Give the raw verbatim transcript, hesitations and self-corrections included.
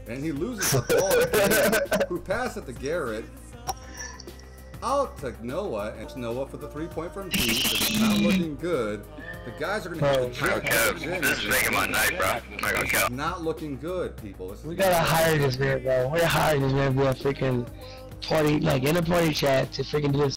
And he loses the ball to him, who passed it to Garrett. Out to Noah, and Noah for the three-point from deep. It's not looking good. The guys are going to hit the gym. This is making my night, bro. It's not looking good, people. We gotta hire this man, bro. We're hiring this man to be a freaking party, like in a party chat to freaking do this.